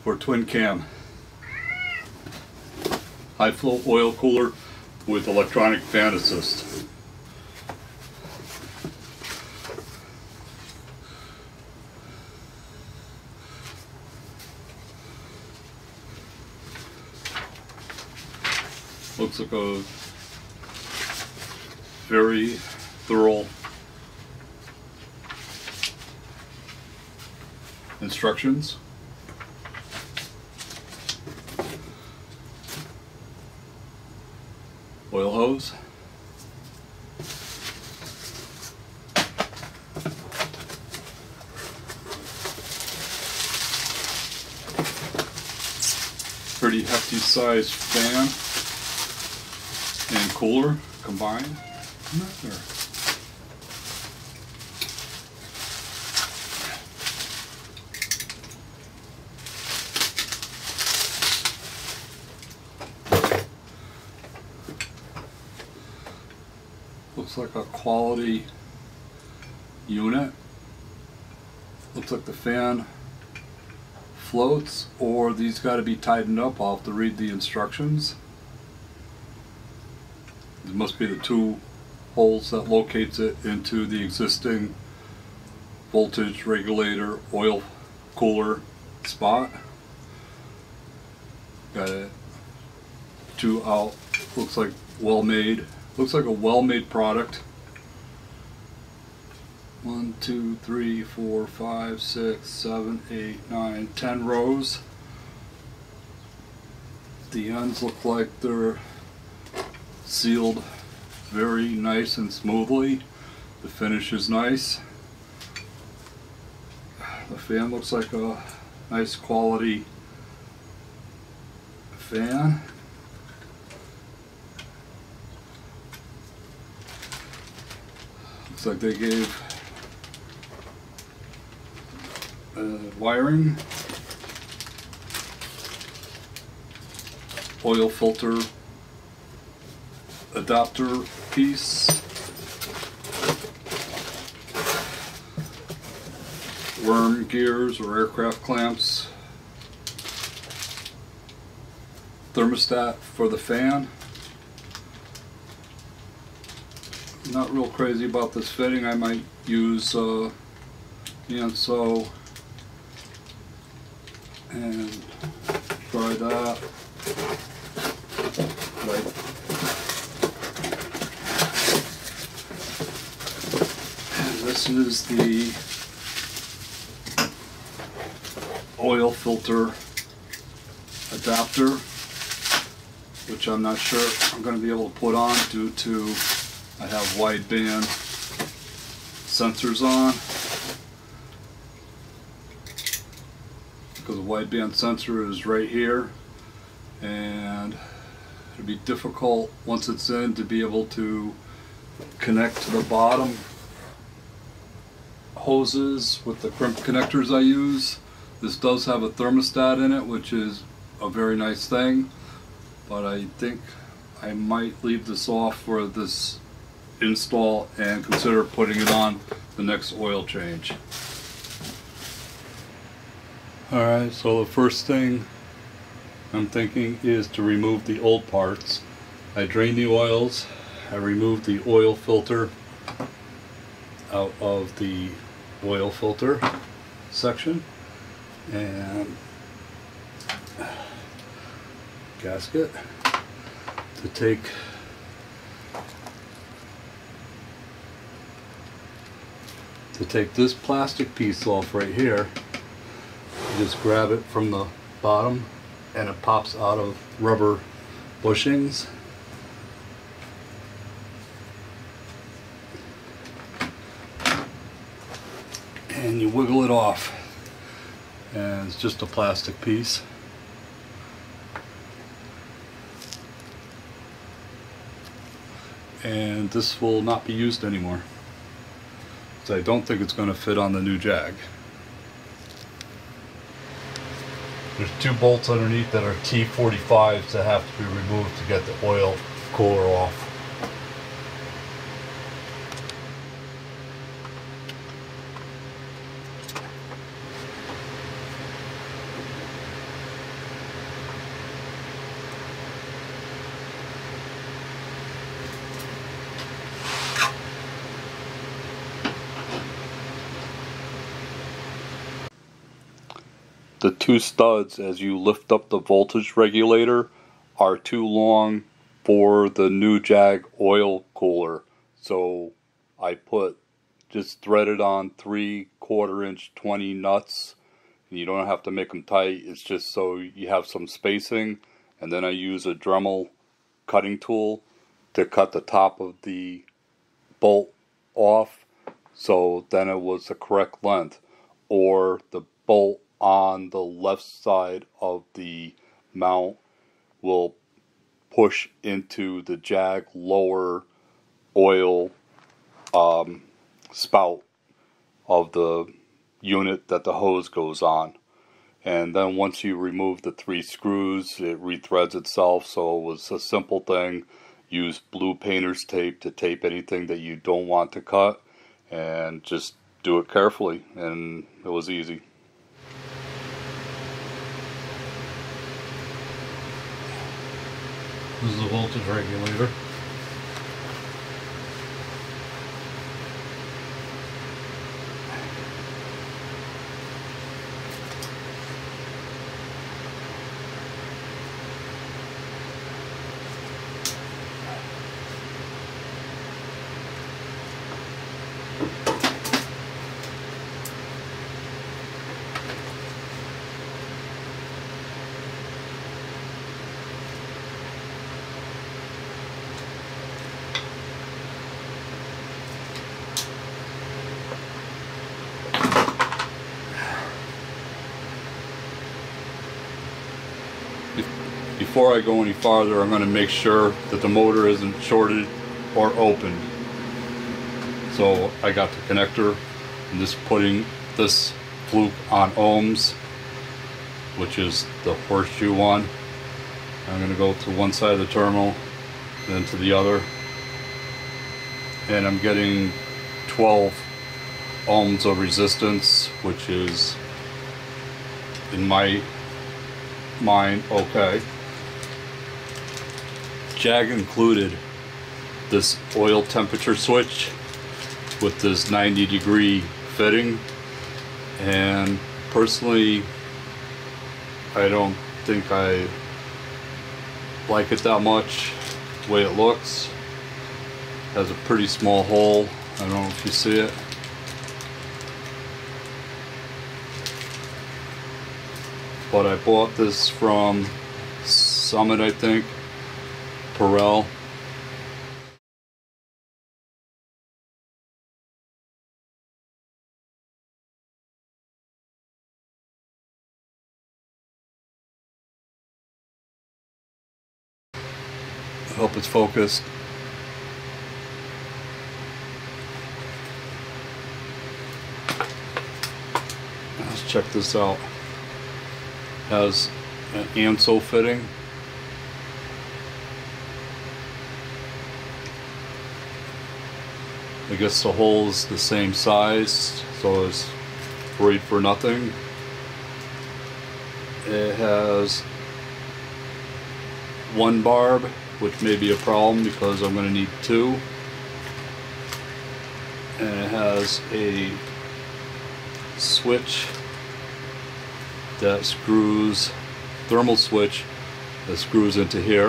for twin cam. High flow oil cooler with electronic fan assist. Looks like a very thorough instructions. Oil hose. Pretty hefty sized fan and cooler combined. There. Looks like a quality unit. Looks like the fan floats, or these got to be tightened up. I'll have to read the instructions. There must be the two holes that locates it into the existing voltage regulator oil cooler spot. Got it. Two out. Looks like well made. Looks like a well-made product. 1, 2, 3, 4, 5, 6, 7, 8, 9, 10 rows. The ends look like they're sealed very nice and smoothly. The finish is nice. The fan looks like a nice quality fan. Looks like they gave wiring, oil filter adapter piece, worm gears or aircraft clamps, thermostat for the fan. Not real crazy about this fitting. I might use hand sew and try that. And this is the oil filter adapter, which I'm not sure I'm going to be able to put on due to I have wideband sensors on, because the wideband sensor is right here, and it'll be difficult once it's in to be able to connect to the bottom hoses with the crimp connectors I use. This does have a thermostat in it, which is a very nice thing, but I think I might leave this off for this install and consider putting it on the next oil change. Alright, so the first thing I'm thinking is to remove the old parts. I drained the oils, I removed the oil filter out of the oil filter section, and gasket to take this plastic piece off right here. You just grab it from the bottom and it pops out of rubber bushings. And you wiggle it off, and it's just a plastic piece. And this will not be used anymore. So I don't think it's going to fit on the new Jag. There's two bolts underneath that are T45s that have to be removed to get the oil cooler off. the two studs as you lift up the voltage regulator are too long for the new Jagg oil cooler. So I just threaded on 3/4 inch 20 nuts. You don't have to make them tight, it's just so you have some spacing. And then I use a Dremel cutting tool to cut the top of the bolt off, so then it was the correct length. Or the bolt on the left side of the mount will push into the Jagg lower oil spout of the unit that the hose goes on. And then once you remove the 3 screws, it rethreads itself. So it was a simple thing. Use blue painter's tape to tape anything that you don't want to cut, and just do it carefully, and it was easy. This is the voltage regulator. Before I go any farther, I'm going to make sure that the motor isn't shorted or opened. So I got the connector. I'm just putting this fluke on ohms, which is the horseshoe one. I'm going to go to one side of the terminal, then to the other. And I'm getting 12 ohms of resistance, which is, in my mind, okay. Jagg included this oil temperature switch with this 90-degree fitting, and personally I don't think I like it that much the way it looks. It has a pretty small hole. I don't know if you see it. But I bought this from Summit, I think. Perel. I hope it's focused. Let's check this out. Has an ANSO fitting. I guess the hole's the same size, so it's worried for nothing. It has 1 barb, which may be a problem because I'm going to need 2. And it has a switch that screws, thermal switch that screws into here.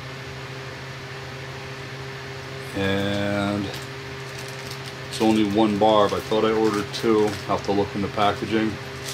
And it's only 1 barb. I thought I ordered 2. I'll have to look in the packaging.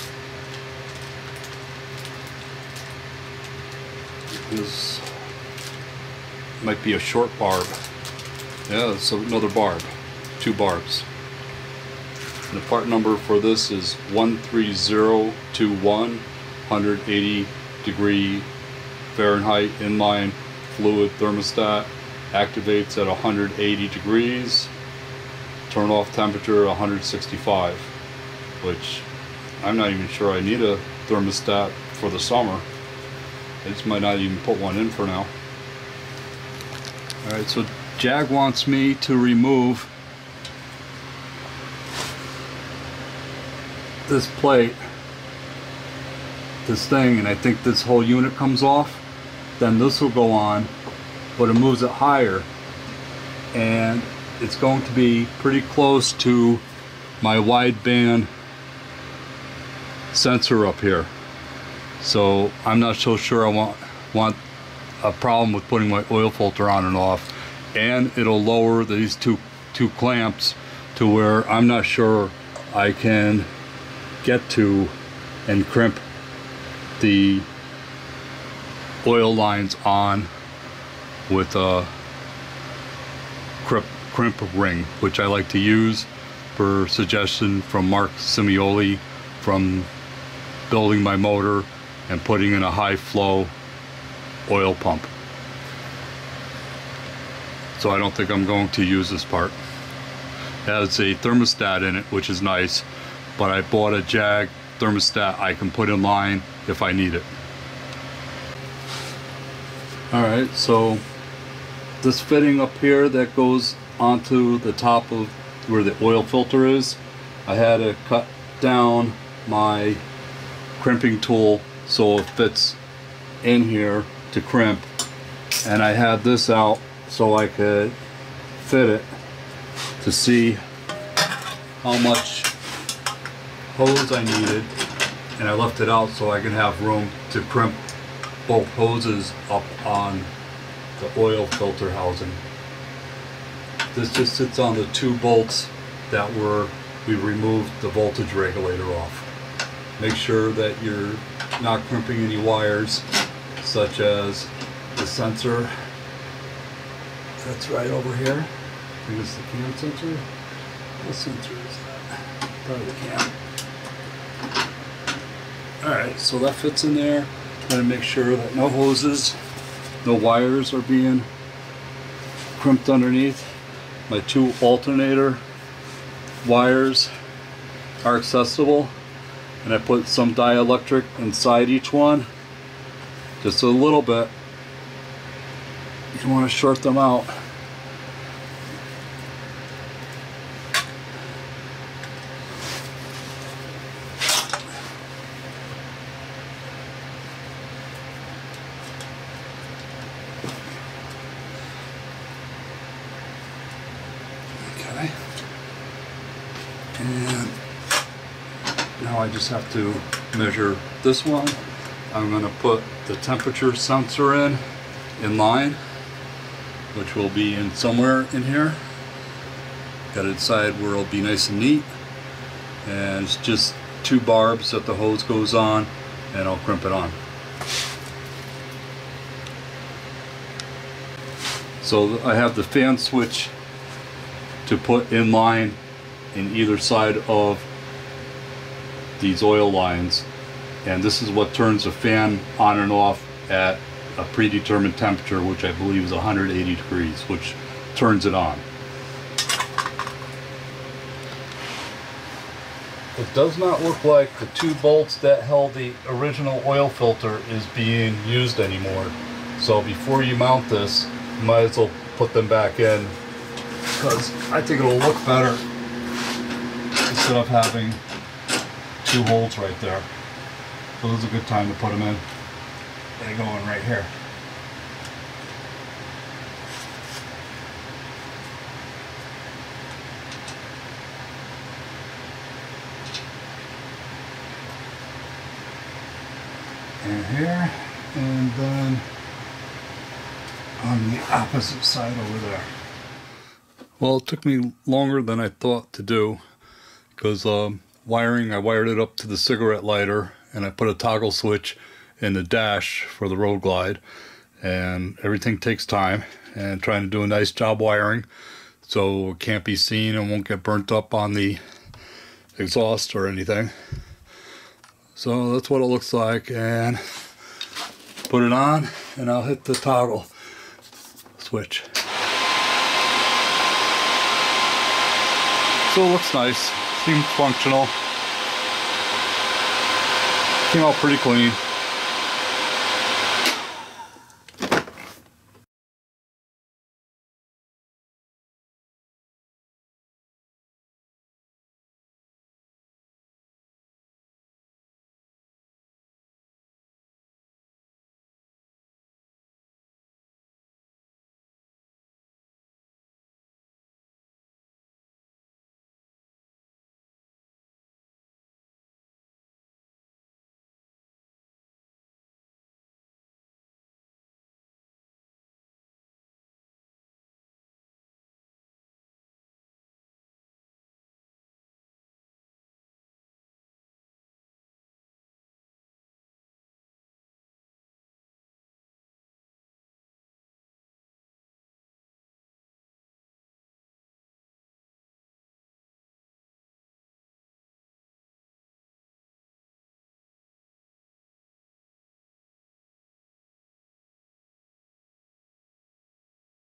This might be a short barb. Yeah, it's another barb. 2 barbs. And the part number for this is 13021, 180 degree Fahrenheit inline fluid thermostat. Activates at 180 degrees. Turn off temperature 165, which I'm not even sure I need a thermostat for the summer. I just might not even put one in for now. Alright, so Jagg wants me to remove this plate, this thing, and I think this whole unit comes off. Then this will go on, but it moves it higher, and it's going to be pretty close to my wideband sensor up here. So I'm not so sure I want a problem with putting my oil filter on and off, and it'll lower these two clamps to where I'm not sure I can get to and crimp the oil lines on with a crimp ring, which I like to use per suggestion from Mark Simioli from building my motor and putting in a high flow oil pump. So I don't think I'm going to use this part. It has a thermostat in it, which is nice, but I bought a Jagg thermostat I can put in line if I need it. Alright, so this fitting up here that goes onto the top of where the oil filter is, I had to cut down my crimping tool so it fits in here to crimp, and I had this out so I could fit it to see how much hose I needed, and I left it out so I can have room to crimp both hoses up on the oil filter housing. This just sits on the two bolts that we removed the voltage regulator off. Make sure that you're not crimping any wires, such as the sensor that's right over here. I think it's the cam sensor. What sensor is that? Probably the cam. Alright, so that fits in there. Trying to make sure that no hoses, no wires are being crimped underneath. My two alternator wires are accessible, and I put some dielectric inside each one, just a little bit. You want to short them out. Okay. And now I just have to measure this one. I'm going to put the temperature sensor in line, which will be in somewhere in here. Got to decide where it'll be nice and neat. And it's just two barbs that the hose goes on, and I'll crimp it on. So I have the fan switch to put in line in either side of these oil lines, and this is what turns the fan on and off at a predetermined temperature, which I believe is 180 degrees, which turns it on. It does not look like the two bolts that held the original oil filter is being used anymore. So before you mount this, you might as well put them back in, because I think it'll look better instead of having two holes right there. So this is a good time to put them in. They go in right here. And here, and then on the opposite side over there. Well, it took me longer than I thought to do, because wiring, I wired it up to the cigarette lighter, and I put a toggle switch in the dash for the Road Glide, and everything takes time, and trying to do a nice job wiring so it can't be seen and won't get burnt up on the exhaust or anything. So that's what it looks like, and put it on, and I'll hit the toggle switch. So it looks nice, seems functional, came out pretty clean.